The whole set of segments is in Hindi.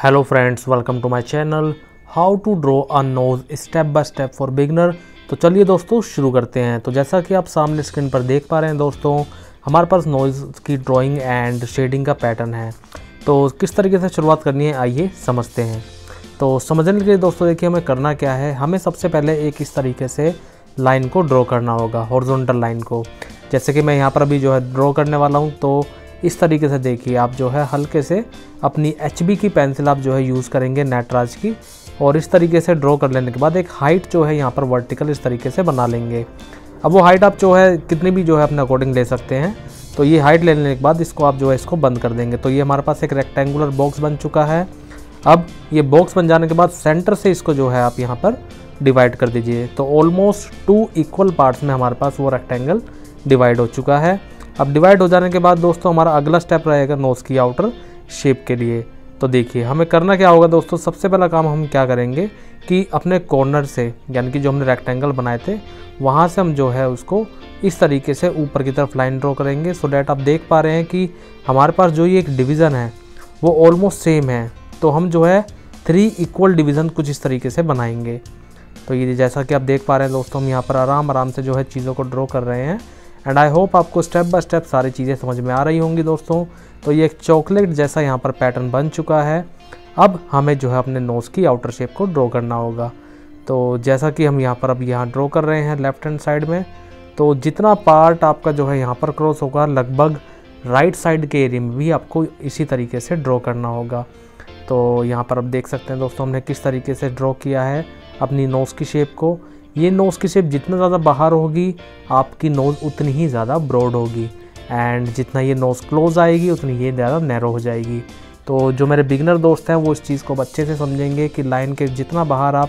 Hello friends, welcome to my channel how to draw a nose step by step for beginner. तो चलिए दोस्तों शुरू करते हैं। तो जैसा कि आप सामने स्क्रीन पर देख पा रहे हैं दोस्तों, हमारे पास नोज की ड्राइंग एंड शेडिंग का पैटर्न है। तो किस तरीके से शुरुआत करनी है आइए समझते हैं। तो समझने के लिए दोस्तों देखिए हमें करना क्या है। हमें सबसे पहले एक इस तरीके से लाइन को ड्रॉ करना होगा, हॉरिजॉन्टल लाइन को। जैसे कि मैं यहाँ पर अभी जो है ड्रॉ करने वाला हूँ। तो इस तरीके से देखिए आप जो है हल्के से अपनी HB की पेंसिल आप जो है यूज़ करेंगे, नटराज की, और इस तरीके से ड्रॉ कर लेने के बाद एक हाइट जो है यहाँ पर वर्टिकल इस तरीके से बना लेंगे। अब वो हाइट आप जो है कितनी भी जो है अपने अकॉर्डिंग ले सकते हैं। तो ये हाइट ले लेने के बाद इसको आप जो है इसको बंद कर देंगे। तो ये हमारे पास एक रेक्टेंगुलर बॉक्स बन चुका है। अब ये बॉक्स बन जाने के बाद सेंटर से इसको जो है आप यहाँ पर डिवाइड कर दीजिए। तो ऑलमोस्ट 2 इक्वल पार्ट्स में हमारे पास वो रेक्टेंगल डिवाइड हो चुका है। अब डिवाइड हो जाने के बाद दोस्तों हमारा अगला स्टेप रहेगा नोज़ की आउटर शेप के लिए। तो देखिए हमें करना क्या होगा दोस्तों, सबसे पहला काम हम क्या करेंगे कि अपने कॉर्नर से, यानी कि जो हमने रेक्टेंगल बनाए थे वहाँ से हम जो है उसको इस तरीके से ऊपर की तरफ लाइन ड्रॉ करेंगे। सो डैट आप देख पा रहे हैं कि हमारे पास जो ये एक डिवीज़न है वो ऑलमोस्ट सेम है। तो हम जो है 3 इक्वल डिवीज़न कुछ इस तरीके से बनाएंगे। तो ये जैसा कि आप देख पा रहे हैं दोस्तों, हम यहाँ पर आराम से जो है चीज़ों को ड्रॉ कर रहे हैं। एंड आई होप आपको स्टेप बाय स्टेप सारी चीज़ें समझ में आ रही होंगी दोस्तों। तो ये एक चॉकलेट जैसा यहाँ पर पैटर्न बन चुका है। अब हमें जो है अपने नोज़ की आउटर शेप को ड्रॉ करना होगा। तो जैसा कि हम यहाँ पर अब यहाँ ड्रॉ कर रहे हैं लेफ्ट हैंड साइड में, तो जितना पार्ट आपका जो है यहाँ पर क्रॉस होगा लगभग राइट साइड के एरिया में भी आपको इसी तरीके से ड्रॉ करना होगा। तो यहाँ पर आप देख सकते हैं दोस्तों हमने किस तरीके से ड्रॉ किया है अपनी नोज़ की शेप को। ये नोज़ की शेप जितना ज़्यादा बाहर होगी आपकी नोज़ उतनी ही ज़्यादा ब्रॉड होगी, एंड जितना ये नोज़ क्लोज आएगी उतनी ये ज़्यादा नैरो हो जाएगी। तो जो मेरे बिगनर दोस्त हैं वो इस चीज़ को अच्छे से समझेंगे कि लाइन के जितना बाहर आप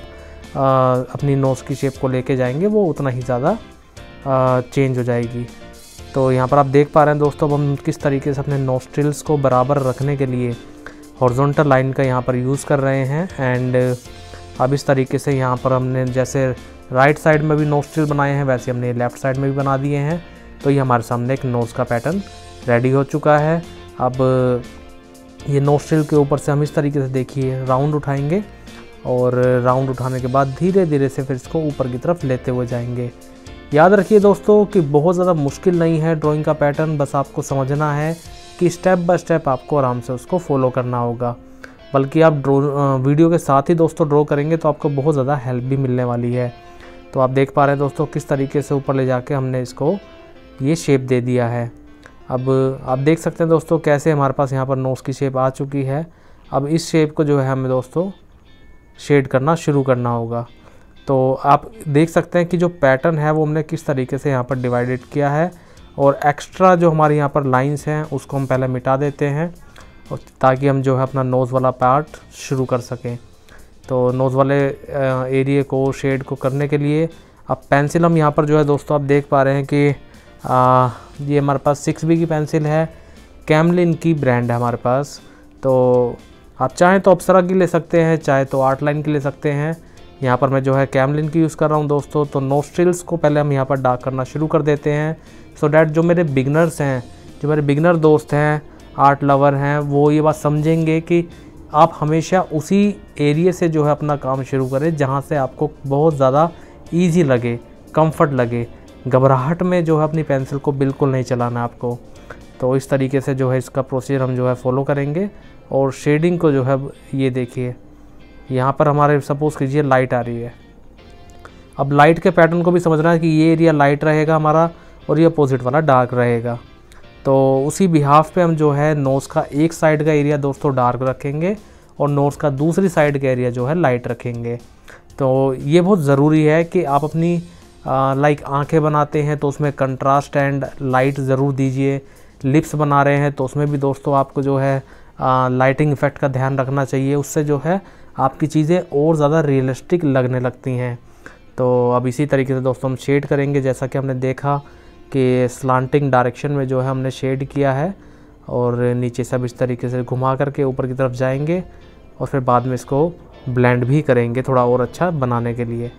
अपनी नोज़ की शेप को लेके जाएंगे वो उतना ही ज़्यादा चेंज हो जाएगी। तो यहाँ पर आप देख पा रहे हैं दोस्तों हम किस तरीके से अपने नोस्ट्रिल्स को बराबर रखने के लिए हॉरिजॉन्टल लाइन का यहाँ पर यूज़ कर रहे हैं। एंड अब इस तरीके से यहाँ पर हमने जैसे राइट साइड में भी नोस्ट्रिल बनाए हैं वैसे हमने लेफ़्ट साइड में भी बना दिए हैं। तो ये हमारे सामने एक नोज़ का पैटर्न रेडी हो चुका है। अब ये नोस्ट्रिल के ऊपर से हम इस तरीके से देखिए राउंड उठाएंगे, और राउंड उठाने के बाद धीरे धीरे से फिर इसको ऊपर की तरफ लेते हुए जाएंगे। याद रखिए दोस्तों कि बहुत ज़्यादा मुश्किल नहीं है ड्राइंग का पैटर्न, बस आपको समझना है कि स्टेप बाय स्टेप आपको आराम से उसको फॉलो करना होगा। बल्कि आप वीडियो के साथ ही दोस्तों ड्रॉ करेंगे तो आपको बहुत ज़्यादा हेल्प भी मिलने वाली है। तो आप देख पा रहे हैं दोस्तों किस तरीके से ऊपर ले जाके हमने इसको ये शेप दे दिया है। अब आप देख सकते हैं दोस्तों कैसे हमारे पास यहाँ पर नोज़ की शेप आ चुकी है। अब इस शेप को जो है हमें दोस्तों शेड करना शुरू करना होगा। तो आप देख सकते हैं कि जो पैटर्न है वो हमने किस तरीके से यहाँ पर डिवाइडेड किया है, और एक्स्ट्रा जो हमारे यहाँ पर लाइंस हैं उसको हम पहले मिटा देते हैं ताकि हम जो है अपना नोज़ वाला पार्ट शुरू कर सकें। तो नोज़ वाले एरिया को शेड को करने के लिए अब पेंसिल हम यहाँ पर जो है दोस्तों आप देख पा रहे हैं कि ये हमारे पास 6B की पेंसिल है, कैमलिन की ब्रांड है हमारे पास। तो आप चाहें तो अप्सरा की ले सकते हैं, चाहे तो आर्ट लाइन की ले सकते हैं। यहाँ पर मैं जो है कैमलिन की यूज़ कर रहा हूँ दोस्तों। तो नोस्ट्रिल्स को पहले हम यहाँ पर डार्क करना शुरू कर देते हैं। सो डैट जो मेरे बिगनर्स हैं, जो मेरे बिगनर दोस्त हैं, आर्ट लवर हैं, वो ये बात समझेंगे कि आप हमेशा उसी एरिया से जो है अपना काम शुरू करें जहाँ से आपको बहुत ज़्यादा ईजी लगे, कंफर्ट लगे। घबराहट में जो है अपनी पेंसिल को बिल्कुल नहीं चलाना आपको। तो इस तरीके से जो है इसका प्रोसीजर हम जो है फॉलो करेंगे। और शेडिंग को जो है ये देखिए यहाँ पर हमारे सपोज़ कीजिए लाइट आ रही है। अब लाइट के पैटर्न को भी समझना है कि ये एरिया लाइट रहेगा हमारा और ये अपोजिट वाला डार्क रहेगा। तो उसी बिहाफ पे हम जो है नोज़ का एक साइड का एरिया दोस्तों डार्क रखेंगे और नोज़ का दूसरी साइड का एरिया जो है लाइट रखेंगे। तो ये बहुत ज़रूरी है कि आप अपनी लाइक आंखें बनाते हैं तो उसमें कंट्रास्ट एंड लाइट ज़रूर दीजिए। लिप्स बना रहे हैं तो उसमें भी दोस्तों आपको जो है लाइटिंग इफ़ेक्ट का ध्यान रखना चाहिए। उससे जो है आपकी चीज़ें और ज़्यादा रियलिस्टिक लगने लगती हैं। तो अब इसी तरीके से दोस्तों हम शेड करेंगे। जैसा कि हमने देखा कि स्लांटिंग डायरेक्शन में जो है हमने शेड किया है, और नीचे सब इस तरीके से घुमा करके ऊपर की तरफ जाएंगे और फिर बाद में इसको ब्लेंड भी करेंगे थोड़ा और अच्छा बनाने के लिए।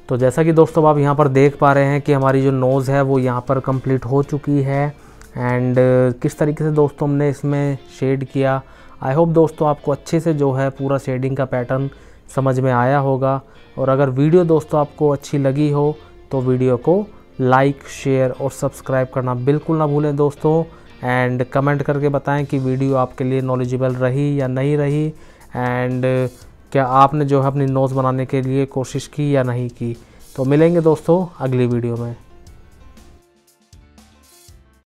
तो जैसा कि दोस्तों आप यहाँ पर देख पा रहे हैं कि हमारी जो नोज़ है वो यहाँ पर कंप्लीट हो चुकी है। एंड किस तरीके से दोस्तों हमने इसमें शेड किया, आई होप दोस्तों आपको अच्छे से जो है पूरा शेडिंग का पैटर्न समझ में आया होगा। और अगर वीडियो दोस्तों आपको अच्छी लगी हो तो वीडियो को लाइक, शेयर और सब्सक्राइब करना बिल्कुल ना भूलें दोस्तों। एंड कमेंट करके बताएं कि वीडियो आपके लिए नॉलेजेबल रही या नहीं रही, एंड क्या आपने जो है अपनी नोज़ बनाने के लिए कोशिश की या नहीं की। तो मिलेंगे दोस्तों अगली वीडियो में।